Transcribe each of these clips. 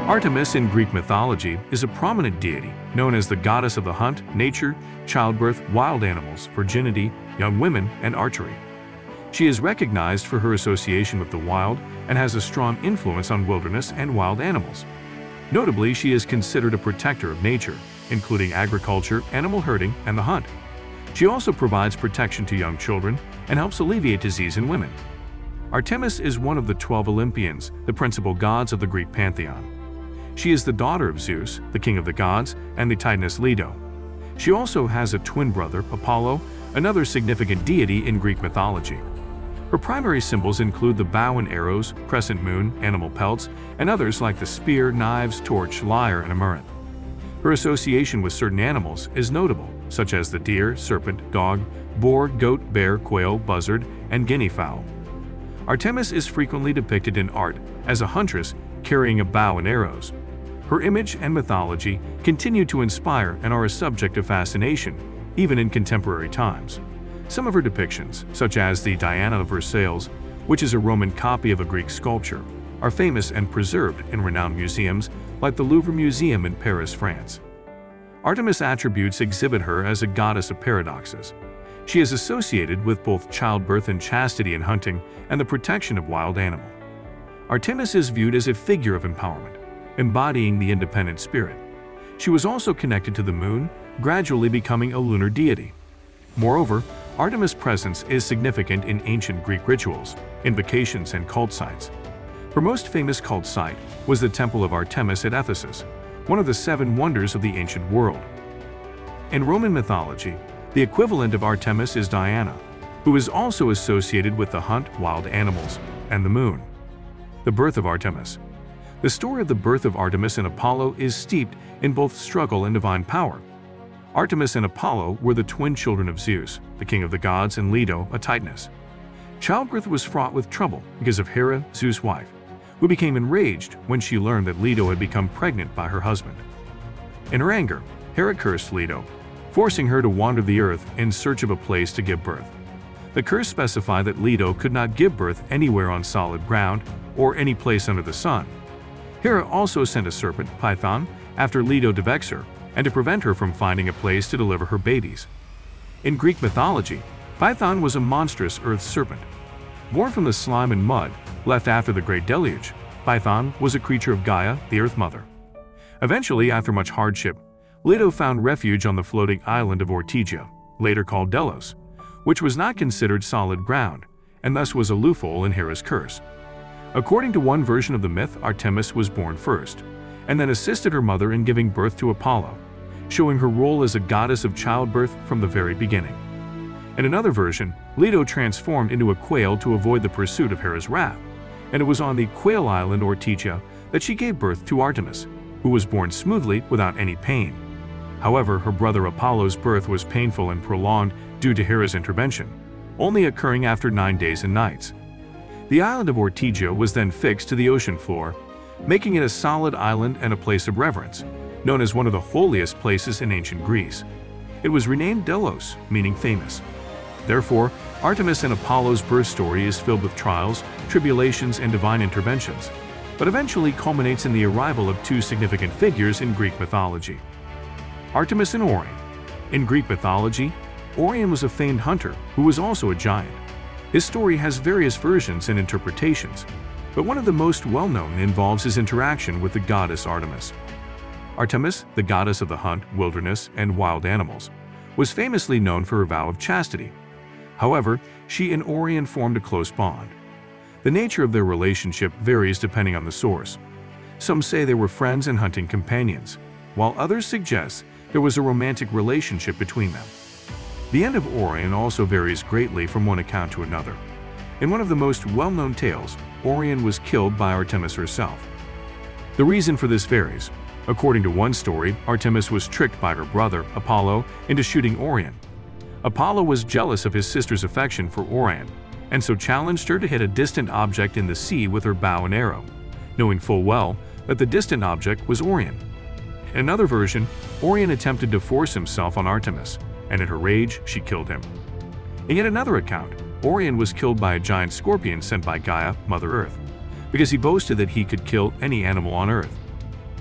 Artemis in Greek mythology is a prominent deity known as the goddess of the hunt, nature, childbirth, wild animals, virginity, young women, and archery. She is recognized for her association with the wild and has a strong influence on wilderness and wild animals. Notably, she is considered a protector of nature, including agriculture, animal herding, and the hunt. She also provides protection to young children and helps alleviate disease in women. Artemis is one of the 12 Olympians, the principal gods of the Greek pantheon. She is the daughter of Zeus, the king of the gods, and the Titaness Leto. She also has a twin brother, Apollo, another significant deity in Greek mythology. Her primary symbols include the bow and arrows, crescent moon, animal pelts, and others like the spear, knives, torch, lyre, and amaranth. Her association with certain animals is notable, such as the deer, serpent, dog, boar, goat, bear, quail, buzzard, and guinea fowl. Artemis is frequently depicted in art as a huntress carrying a bow and arrows. Her image and mythology continue to inspire and are a subject of fascination, even in contemporary times. Some of her depictions, such as the Diana of Versailles, which is a Roman copy of a Greek sculpture, are famous and preserved in renowned museums like the Louvre Museum in Paris, France. Artemis' attributes exhibit her as a goddess of paradoxes. She is associated with both childbirth and chastity in hunting and the protection of wild animals. Artemis is viewed as a figure of empowerment, embodying the independent spirit. She was also connected to the moon, gradually becoming a lunar deity. Moreover, Artemis' presence is significant in ancient Greek rituals, invocations, and cult sites. Her most famous cult site was the Temple of Artemis at Ephesus, one of the 7 wonders of the ancient world. In Roman mythology, the equivalent of Artemis is Diana, who is also associated with the hunt, wild animals, and the moon. The birth of Artemis. The story of the birth of Artemis and Apollo is steeped in both struggle and divine power. Artemis and Apollo were the twin children of Zeus, the king of the gods, and Leto, a Titaness. Childbirth was fraught with trouble because of Hera, Zeus' wife, who became enraged when she learned that Leto had become pregnant by her husband. In her anger, Hera cursed Leto, forcing her to wander the earth in search of a place to give birth. The curse specified that Leto could not give birth anywhere on solid ground or any place under the sun. Hera also sent a serpent, Python, after Leto to vex her and to prevent her from finding a place to deliver her babies. In Greek mythology, Python was a monstrous earth serpent. Born from the slime and mud left after the Great Deluge, Python was a creature of Gaia, the Earth Mother. Eventually, after much hardship, Leto found refuge on the floating island of Ortygia, later called Delos, which was not considered solid ground, and thus was a loophole in Hera's curse. According to one version of the myth, Artemis was born first, and then assisted her mother in giving birth to Apollo, showing her role as a goddess of childbirth from the very beginning. In another version, Leto transformed into a quail to avoid the pursuit of Hera's wrath, and it was on the Quail Island Ortygia that she gave birth to Artemis, who was born smoothly without any pain. However, her brother Apollo's birth was painful and prolonged due to Hera's intervention, only occurring after 9 days and nights. The island of Ortygia was then fixed to the ocean floor, making it a solid island and a place of reverence, known as one of the holiest places in ancient Greece. It was renamed Delos, meaning famous. Therefore, Artemis and Apollo's birth story is filled with trials, tribulations, and divine interventions, but eventually culminates in the arrival of 2 significant figures in Greek mythology. Artemis and Orion. In Greek mythology, Orion was a famed hunter who was also a giant. His story has various versions and interpretations, but one of the most well-known involves his interaction with the goddess Artemis. Artemis, the goddess of the hunt, wilderness, and wild animals, was famously known for her vow of chastity. However, she and Orion formed a close bond. The nature of their relationship varies depending on the source. Some say they were friends and hunting companions, while others suggest there was a romantic relationship between them. The end of Orion also varies greatly from one account to another. In one of the most well-known tales, Orion was killed by Artemis herself. The reason for this varies. According to one story, Artemis was tricked by her brother, Apollo, into shooting Orion. Apollo was jealous of his sister's affection for Orion, and so challenged her to hit a distant object in the sea with her bow and arrow, knowing full well that the distant object was Orion. In another version, Orion attempted to force himself on Artemis, and in her rage, she killed him. In yet another account, Orion was killed by a giant scorpion sent by Gaia, Mother Earth, because he boasted that he could kill any animal on Earth.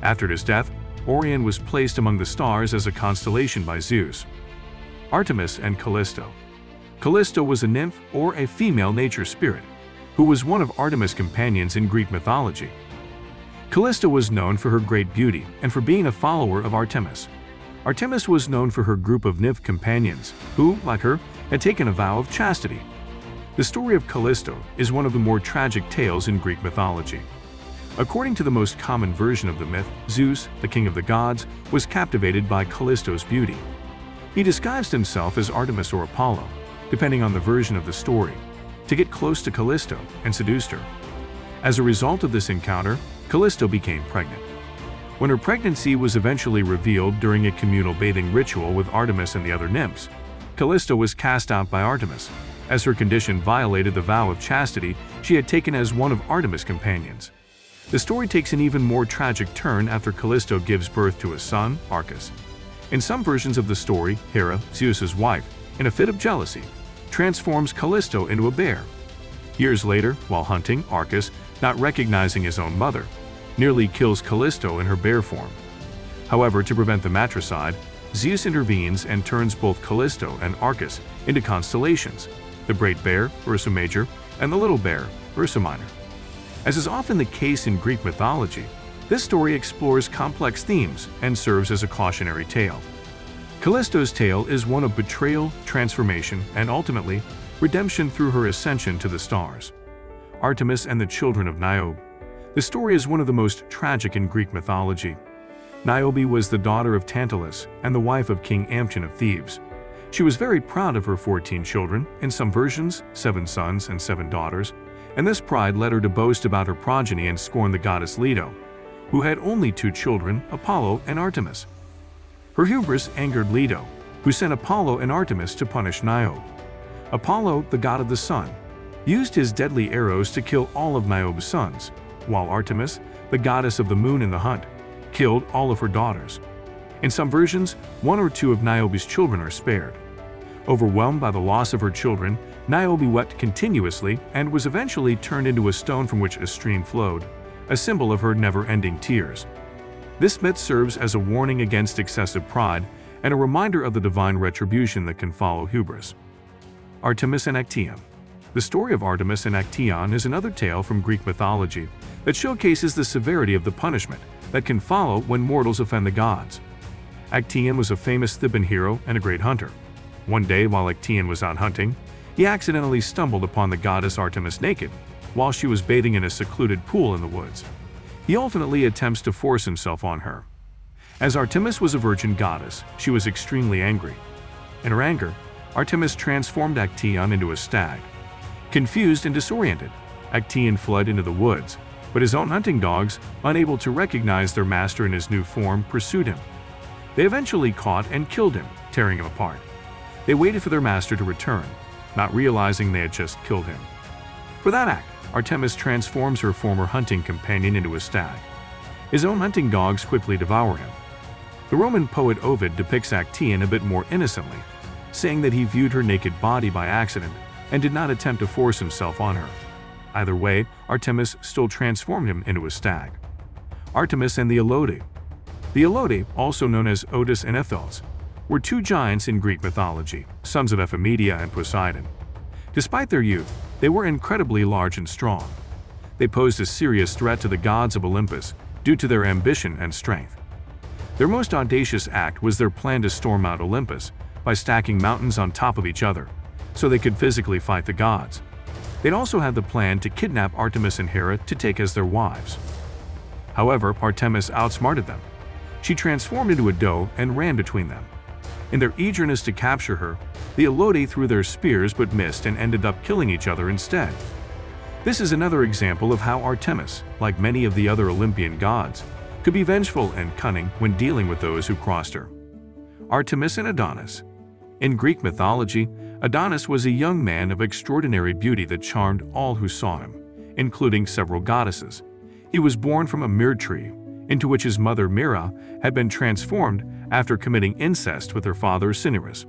After his death, Orion was placed among the stars as a constellation by Zeus. Artemis and Callisto. Callisto was a nymph or a female nature spirit, who was one of Artemis' companions in Greek mythology. Callisto was known for her great beauty and for being a follower of Artemis. Artemis was known for her group of nymph companions, who, like her, had taken a vow of chastity. The story of Callisto is one of the more tragic tales in Greek mythology. According to the most common version of the myth, Zeus, the king of the gods, was captivated by Callisto's beauty. He disguised himself as Artemis or Apollo, depending on the version of the story, to get close to Callisto and seduced her. As a result of this encounter, Callisto became pregnant. When her pregnancy was eventually revealed during a communal bathing ritual with Artemis and the other nymphs, Callisto was cast out by Artemis, as her condition violated the vow of chastity she had taken as one of Artemis' companions. The story takes an even more tragic turn after Callisto gives birth to a son, Arcas. In some versions of the story, Hera, Zeus's wife, in a fit of jealousy, transforms Callisto into a bear. Years later, while hunting, Arcas, not recognizing his own mother, nearly kills Callisto in her bear form. However, to prevent the matricide, Zeus intervenes and turns both Callisto and Arcas into constellations, the Great Bear, Ursa Major, and the Little Bear, Ursa Minor. As is often the case in Greek mythology, this story explores complex themes and serves as a cautionary tale. Callisto's tale is one of betrayal, transformation, and ultimately, redemption through her ascension to the stars. Artemis and the children of Niobe. The story is one of the most tragic in Greek mythology. Niobe was the daughter of Tantalus and the wife of King Amtion of Thebes. She was very proud of her 14 children, in some versions 7 sons and 7 daughters, and this pride led her to boast about her progeny and scorn the goddess Leto, who had only 2 children, Apollo and Artemis. Her hubris angered Leto, who sent Apollo and Artemis to punish Niobe. Apollo, the god of the sun, used his deadly arrows to kill all of Niobe's sons, while Artemis, the goddess of the moon in the hunt, killed all of her daughters. In some versions, 1 or 2 of Niobe's children are spared. Overwhelmed by the loss of her children, Niobe wept continuously and was eventually turned into a stone from which a stream flowed, a symbol of her never-ending tears. This myth serves as a warning against excessive pride and a reminder of the divine retribution that can follow hubris. Artemis and Actaeon. The story of Artemis and Actaeon is another tale from Greek mythology that showcases the severity of the punishment that can follow when mortals offend the gods. Actaeon was a famous Theban hero and a great hunter. One day, while Actaeon was out hunting, he accidentally stumbled upon the goddess Artemis naked, while she was bathing in a secluded pool in the woods. He ultimately attempts to force himself on her. As Artemis was a virgin goddess, she was extremely angry. In her anger, Artemis transformed Actaeon into a stag. Confused and disoriented, Actaeon fled into the woods, but his own hunting dogs, unable to recognize their master in his new form, pursued him. They eventually caught and killed him, tearing him apart. They waited for their master to return, not realizing they had just killed him. For that act, Artemis transforms her former hunting companion into a stag. His own hunting dogs quickly devour him. The Roman poet Ovid depicts Actaeon a bit more innocently, saying that he viewed her naked body by accident and did not attempt to force himself on her. Either way, Artemis still transformed him into a stag. Artemis and the Elodi. The Elodi, also known as Otis and Ethos, were 2 giants in Greek mythology, sons of Ephemedia and Poseidon. Despite their youth, they were incredibly large and strong. They posed a serious threat to the gods of Olympus due to their ambition and strength. Their most audacious act was their plan to storm out Olympus by stacking mountains on top of each other, so they could physically fight the gods. They'd also had the plan to kidnap Artemis and Hera to take as their wives. However, Artemis outsmarted them. She transformed into a doe and ran between them. In their eagerness to capture her, the Elodi threw their spears but missed and ended up killing each other instead. This is another example of how Artemis, like many of the other Olympian gods, could be vengeful and cunning when dealing with those who crossed her. Artemis and Adonis. In Greek mythology, Adonis was a young man of extraordinary beauty that charmed all who saw him, including several goddesses. He was born from a myrrh tree, into which his mother Myrrha had been transformed after committing incest with her father Cinyras.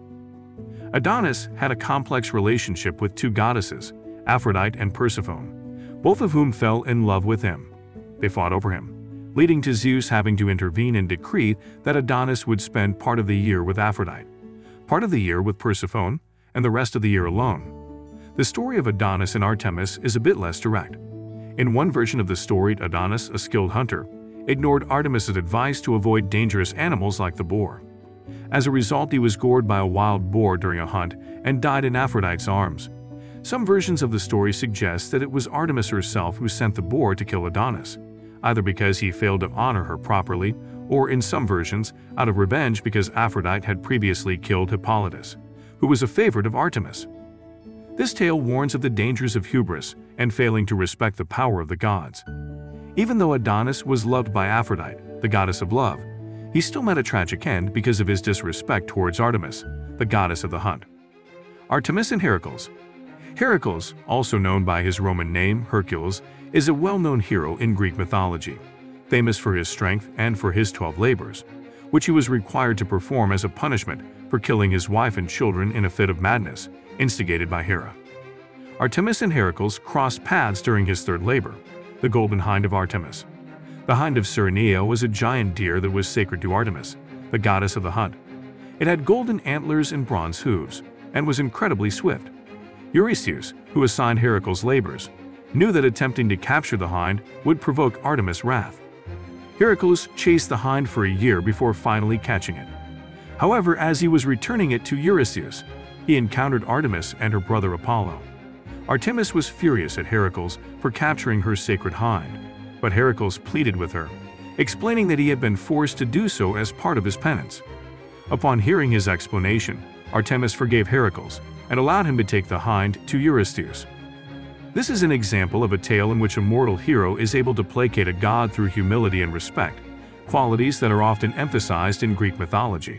Adonis had a complex relationship with 2 goddesses, Aphrodite and Persephone, both of whom fell in love with him. They fought over him, leading to Zeus having to intervene and decree that Adonis would spend part of the year with Aphrodite, part of the year with Persephone, and the rest of the year alone. The story of Adonis and Artemis is a bit less direct. In one version of the story, Adonis, a skilled hunter, ignored Artemis's advice to avoid dangerous animals like the boar. As a result, he was gored by a wild boar during a hunt and died in Aphrodite's arms. Some versions of the story suggest that it was Artemis herself who sent the boar to kill Adonis, either because he failed to honor her properly, or in some versions, out of revenge because Aphrodite had previously killed Hippolytus, who was a favorite of Artemis. This tale warns of the dangers of hubris and failing to respect the power of the gods. Even though Adonis was loved by Aphrodite, the goddess of love, he still met a tragic end because of his disrespect towards Artemis, the goddess of the hunt. Artemis and Heracles. Heracles, also known by his Roman name Hercules, is a well-known hero in Greek mythology, famous for his strength and for his 12 labors, which he was required to perform as a punishment for killing his wife and children in a fit of madness, instigated by Hera. Artemis and Heracles crossed paths during his third labor, the golden hind of Artemis. The hind of Cyrenia was a giant deer that was sacred to Artemis, the goddess of the hunt. It had golden antlers and bronze hooves, and was incredibly swift. Eurystheus, who assigned Heracles labors, knew that attempting to capture the hind would provoke Artemis' wrath. Heracles chased the hind for a year before finally catching it. However, as he was returning it to Eurystheus, he encountered Artemis and her brother Apollo. Artemis was furious at Heracles for capturing her sacred hind, but Heracles pleaded with her, explaining that he had been forced to do so as part of his penance. Upon hearing his explanation, Artemis forgave Heracles and allowed him to take the hind to Eurystheus. This is an example of a tale in which a mortal hero is able to placate a god through humility and respect, qualities that are often emphasized in Greek mythology.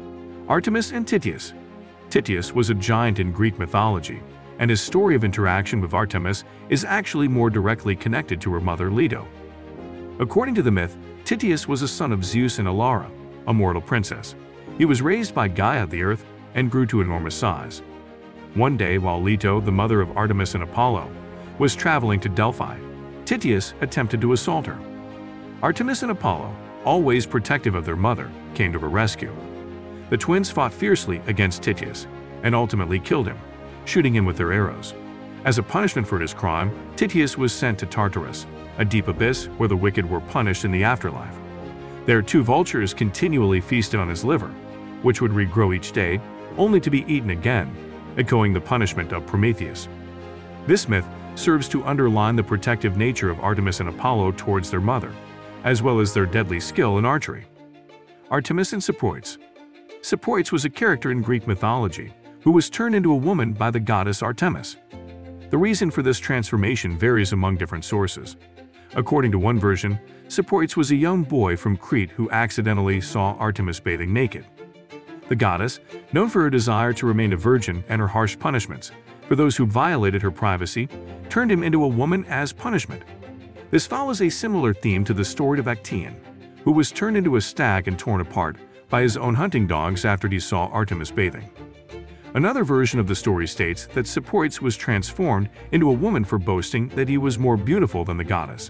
Artemis and Tityus. Tityus was a giant in Greek mythology, and his story of interaction with Artemis is actually more directly connected to her mother Leto. According to the myth, Tityus was a son of Zeus and Alara, a mortal princess. He was raised by Gaia, the earth, and grew to enormous size. One day, while Leto, the mother of Artemis and Apollo, was traveling to Delphi, Tityus attempted to assault her. Artemis and Apollo, always protective of their mother, came to her rescue. The twins fought fiercely against Tityus and ultimately killed him, shooting him with their arrows. As a punishment for his crime, Tityus was sent to Tartarus, a deep abyss where the wicked were punished in the afterlife. There, 2 vultures continually feasted on his liver, which would regrow each day, only to be eaten again, echoing the punishment of Prometheus. This myth serves to underline the protective nature of Artemis and Apollo towards their mother, as well as their deadly skill in archery. Artemis and Seproites. Seproites was a character in Greek mythology who was turned into a woman by the goddess Artemis. The reason for this transformation varies among different sources. According to one version, Seproites was a young boy from Crete who accidentally saw Artemis bathing naked. The goddess, known for her desire to remain a virgin and her harsh punishments for those who violated her privacy, turned him into a woman as punishment. This follows a similar theme to the story of Actaeon, who was turned into a stag and torn apart by his own hunting dogs after he saw Artemis bathing. Another version of the story states that Seproites was transformed into a woman for boasting that he was more beautiful than the goddess.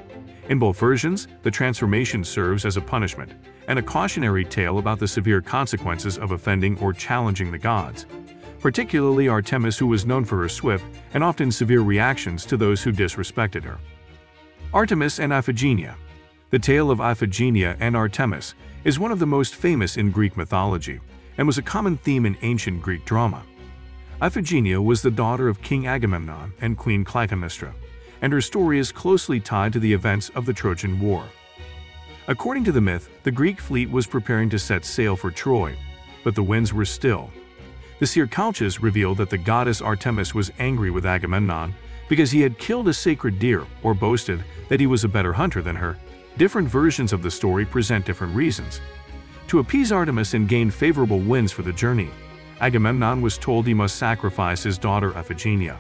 In both versions, the transformation serves as a punishment and a cautionary tale about the severe consequences of offending or challenging the gods, particularly Artemis, who was known for her swift and often severe reactions to those who disrespected her. Artemis and Iphigenia. The tale of Iphigenia and Artemis is one of the most famous in Greek mythology and was a common theme in ancient Greek drama. Iphigenia was the daughter of King Agamemnon and Queen Clytemnestra, and her story is closely tied to the events of the Trojan War. According to the myth, the Greek fleet was preparing to set sail for Troy, but the winds were still. The seer Calchas revealed that the goddess Artemis was angry with Agamemnon because he had killed a sacred deer or boasted that he was a better hunter than her. Different versions of the story present different reasons. To appease Artemis and gain favorable winds for the journey, Agamemnon was told he must sacrifice his daughter Iphigenia.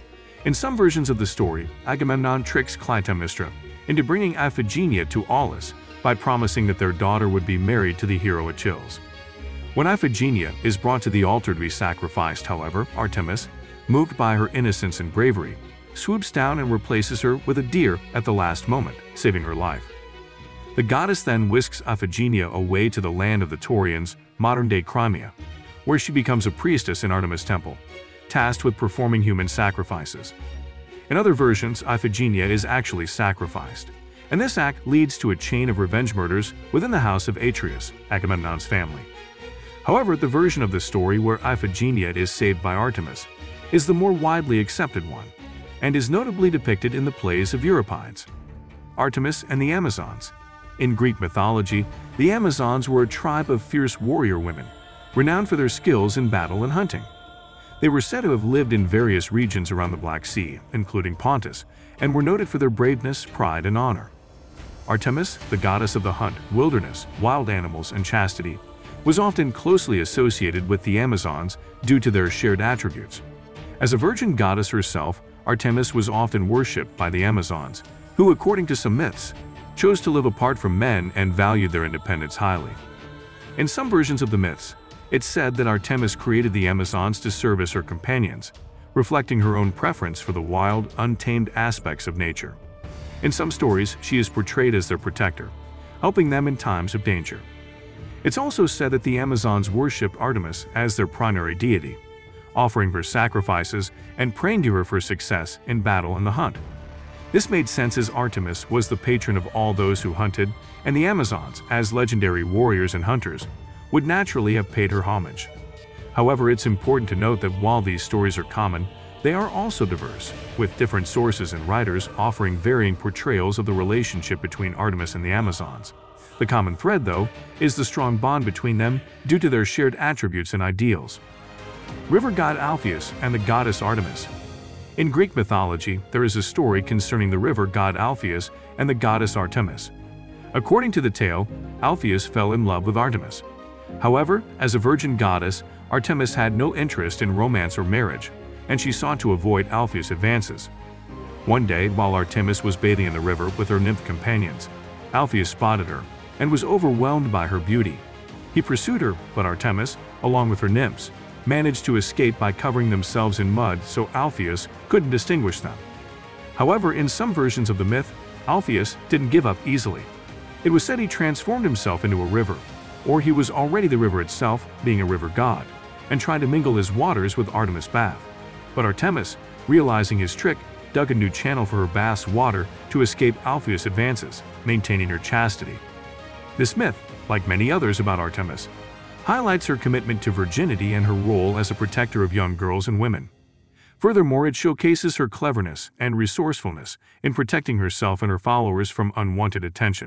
In some versions of the story, Agamemnon tricks Clytemnestra into bringing Iphigenia to Aulis by promising that their daughter would be married to the hero Achilles. When Iphigenia is brought to the altar to be sacrificed, however, Artemis, moved by her innocence and bravery, swoops down and replaces her with a deer at the last moment, saving her life. The goddess then whisks Iphigenia away to the land of the Taurians, modern-day Crimea, where she becomes a priestess in Artemis' temple, tasked with performing human sacrifices. In other versions, Iphigenia is actually sacrificed, and this act leads to a chain of revenge murders within the house of Atreus, Agamemnon's family. However, the version of the story where Iphigenia is saved by Artemis is the more widely accepted one, and is notably depicted in the plays of Euripides. Artemis and the Amazons. In Greek mythology, the Amazons were a tribe of fierce warrior women, renowned for their skills in battle and hunting. They were said to have lived in various regions around the Black Sea, including Pontus, and were noted for their braveness, pride, and honor. Artemis, the goddess of the hunt, wilderness, wild animals, and chastity, was often closely associated with the Amazons due to their shared attributes. As a virgin goddess herself, Artemis was often worshipped by the Amazons, who, according to some myths, chose to live apart from men and valued their independence highly. In some versions of the myths, it's said that Artemis created the Amazons to serve as her companions, reflecting her own preference for the wild, untamed aspects of nature. In some stories, she is portrayed as their protector, helping them in times of danger. It's also said that the Amazons worshipped Artemis as their primary deity, offering her sacrifices and praying to her for success in battle and the hunt. This made sense as Artemis was the patron of all those who hunted, and the Amazons, as legendary warriors and hunters, would naturally have paid her homage. However, it's important to note that while these stories are common, they are also diverse, with different sources and writers offering varying portrayals of the relationship between Artemis and the Amazons. The common thread, though, is the strong bond between them due to their shared attributes and ideals. River god Alpheus and the goddess Artemis. In Greek mythology, there is a story concerning the river god Alpheus and the goddess Artemis. According to the tale, Alpheus fell in love with Artemis. However, as a virgin goddess, Artemis had no interest in romance or marriage, and she sought to avoid Alpheus' advances. One day, while Artemis was bathing in the river with her nymph companions, Alpheus spotted her and was overwhelmed by her beauty. He pursued her, but Artemis, along with her nymphs, managed to escape by covering themselves in mud so Alpheus couldn't distinguish them. However, in some versions of the myth, Alpheus didn't give up easily. It was said he transformed himself into a river, or he was already the river itself, being a river god, and tried to mingle his waters with Artemis' bath. But Artemis, realizing his trick, dug a new channel for her bath's water to escape Alpheus' advances, maintaining her chastity. This myth, like many others about Artemis, highlights her commitment to virginity and her role as a protector of young girls and women. Furthermore, it showcases her cleverness and resourcefulness in protecting herself and her followers from unwanted attention.